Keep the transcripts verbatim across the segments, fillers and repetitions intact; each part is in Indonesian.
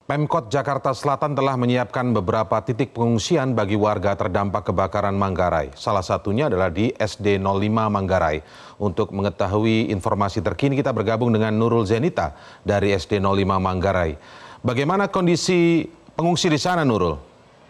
Pemkot Jakarta Selatan telah menyiapkan beberapa titik pengungsian bagi warga terdampak kebakaran Manggarai. Salah satunya adalah di S D nol lima Manggarai. Untuk mengetahui informasi terkini kita bergabung dengan Nurul Zenita dari S D nol lima Manggarai. Bagaimana kondisi pengungsi di sana, Nurul?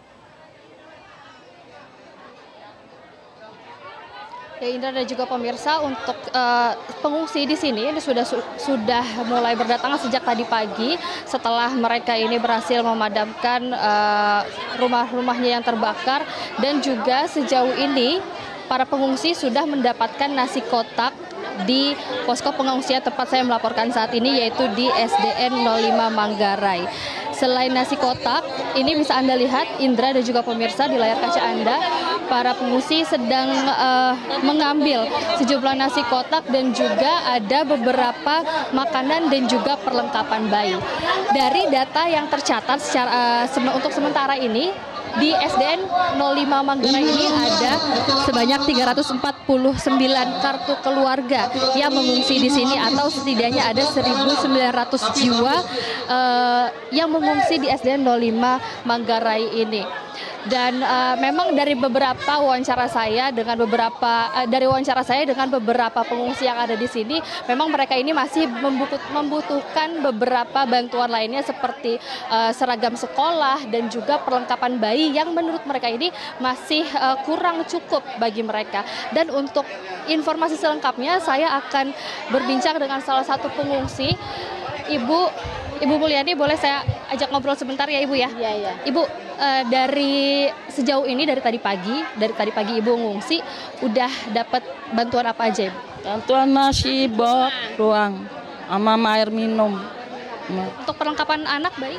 Ya, Indra dan juga pemirsa, untuk uh, pengungsi di sini ini sudah su sudah mulai berdatangan sejak tadi pagi setelah mereka ini berhasil memadamkan uh, rumah-rumahnya yang terbakar, dan juga sejauh ini para pengungsi sudah mendapatkan nasi kotak di posko pengungsian tempat saya melaporkan saat ini, yaitu di S D N nol lima Manggarai. Selain nasi kotak, ini bisa Anda lihat, Indra dan juga pemirsa, di layar kaca Anda, para pengungsi sedang uh, mengambil sejumlah nasi kotak dan juga ada beberapa makanan dan juga perlengkapan bayi. Dari data yang tercatat secara, uh, se untuk sementara ini, di S D N nol lima Manggarai ini ada sebanyak tiga ratus empat puluh sembilan kartu keluarga yang mengungsi di sini, atau setidaknya ada seribu sembilan ratus jiwa uh, yang mengungsi di S D N nol lima Manggarai ini. Dan uh, memang dari beberapa wawancara saya dengan beberapa uh, dari wawancara saya dengan beberapa pengungsi yang ada di sini, memang mereka ini masih membutuhkan beberapa bantuan lainnya seperti uh, seragam sekolah dan juga perlengkapan bayi yang menurut mereka ini masih uh, kurang cukup bagi mereka. Dan untuk informasi selengkapnya saya akan berbincang dengan salah satu pengungsi, Ibu Ibu Mulyani. Boleh saya ajak ngobrol sebentar ya, Ibu ya? Iya, iya. Ibu, uh, dari sejauh ini dari tadi pagi, dari tadi pagi Ibu ngungsi, udah dapat bantuan apa aja, Ibu? Bantuan nasi bot doang, sama air minum. Untuk perlengkapan anak bayi?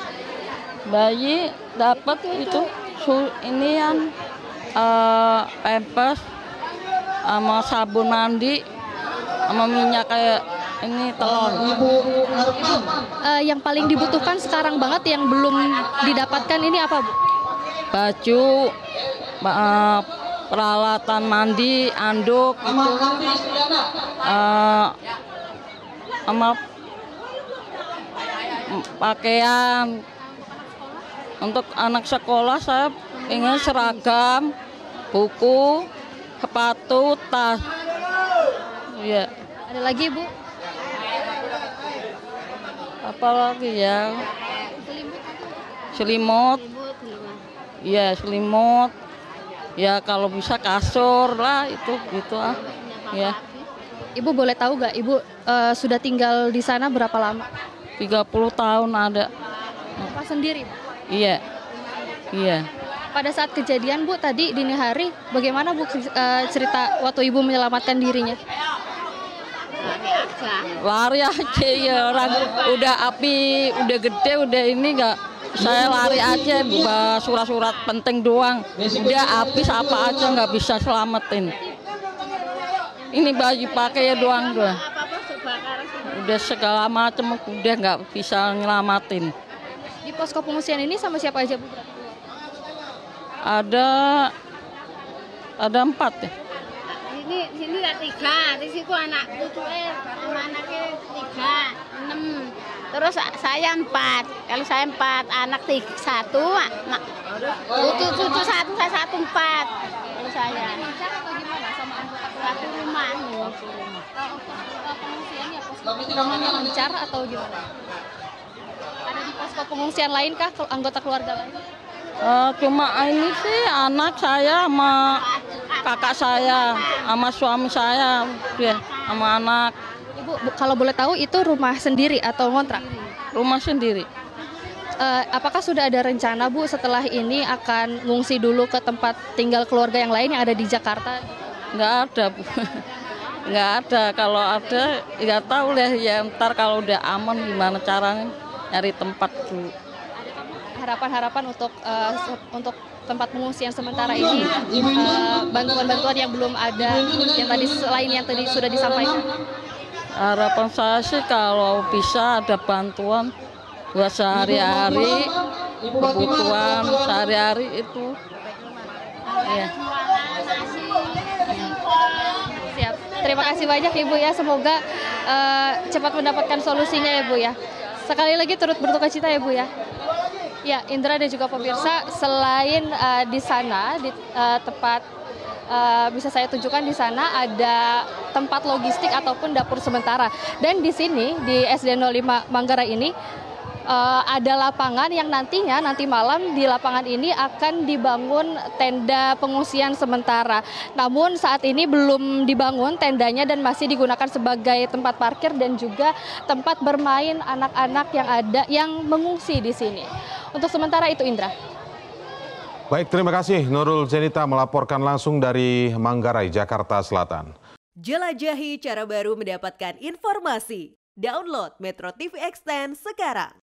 Bayi dapat itu su ini yang uh, pampers, sama sabun mandi, sama minyak kayak ini telur. Uh, yang paling dibutuhkan sekarang banget yang belum didapatkan ini apa, Bu? Baju, uh, peralatan mandi, anduk, uh, sama pakaian. Untuk anak sekolah saya ingin seragam, buku, sepatu, tas. Ya. Ada lagi, Bu? Apalagi ya, selimut, ya selimut, ya kalau bisa kasur lah, itu gitu ah, ya. Ibu boleh tahu gak, Ibu uh, sudah tinggal di sana berapa lama? tiga puluh tahun ada. Apa sendiri, Bu? Iya, iya. Pada saat kejadian, Bu, tadi dini hari, bagaimana, Bu, uh, cerita waktu Ibu menyelamatkan dirinya? Lari aja ya, orang udah api udah gede, udah ini enggak, saya lari aja bawa surat-surat penting doang, udah api apa aja nggak bisa selamatin. Ini baju pakai ya doang doang, udah segala macam udah nggak bisa nyelamatin. Di posko pengungsian ini sama siapa aja, Bu? Ada ada empat ya. Ini sini ada tiga, di situ anak cucunya sama anaknya tiga, enam. Terus saya empat, kalau saya empat, anak tiga, satu, cucu cucu satu, saya satu empat. Kalau saya. Atau gimana sama anggota Satu rumah. pengungsiannya, posko pengungsiannya lancar atau gimana? Ada di posko pengungsian lain kah, anggota keluarga lain? Uh, cuma ini sih anak saya sama kakak saya sama suami saya, ya, sama anak. Ibu, Bu, kalau boleh tahu itu rumah sendiri atau ngontrak? Rumah sendiri. Uh, apakah sudah ada rencana, Bu, setelah ini akan ngungsi dulu ke tempat tinggal keluarga yang lain yang ada di Jakarta? Nggak ada, Bu. Nggak ada. Kalau ada, nggak tahu deh ya, ntar kalau udah aman gimana caranya nyari tempat dulu. Harapan-harapan untuk uh, untuk tempat pengungsian sementara ini, bantuan-bantuan uh, yang belum ada, yang tadi selain yang tadi sudah disampaikan. Harapan saya sih kalau bisa ada bantuan buat sehari-hari, kebutuhan sehari-hari itu. Ya. Siap. Terima kasih banyak, Ibu ya. Semoga uh, cepat mendapatkan solusinya ya, Bu ya. sekali lagi turut berduka cita ya Bu ya. Ya, Indra dan juga pemirsa, selain uh, di sana di uh, tempat uh, bisa saya tunjukkan di sana ada tempat logistik ataupun dapur sementara. Dan di sini di S D nol lima Manggarai ini Uh, ada lapangan yang nantinya nanti malam di lapangan ini akan dibangun tenda pengungsian sementara. Namun saat ini belum dibangun tendanya dan masih digunakan sebagai tempat parkir dan juga tempat bermain anak-anak yang ada yang mengungsi di sini. Untuk sementara itu, Indra. Baik, terima kasih Nurul Zenita melaporkan langsung dari Manggarai, Jakarta Selatan. Jelajahi cara baru mendapatkan informasi. Download Metro T V Extend sekarang.